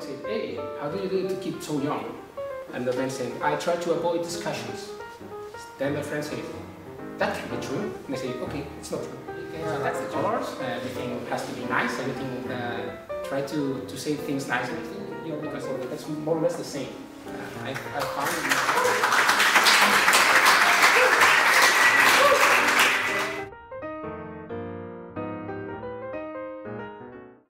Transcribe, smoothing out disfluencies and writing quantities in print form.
colleague said, hey, how do you do it to keep so young? And the man said, I try to avoid discussions. Then the friend said, that can be true. And I say, okay, it's not true. That's the colors, everything has to be nice, everything, try to say things nicely, you know, because that's more or less the same. I found it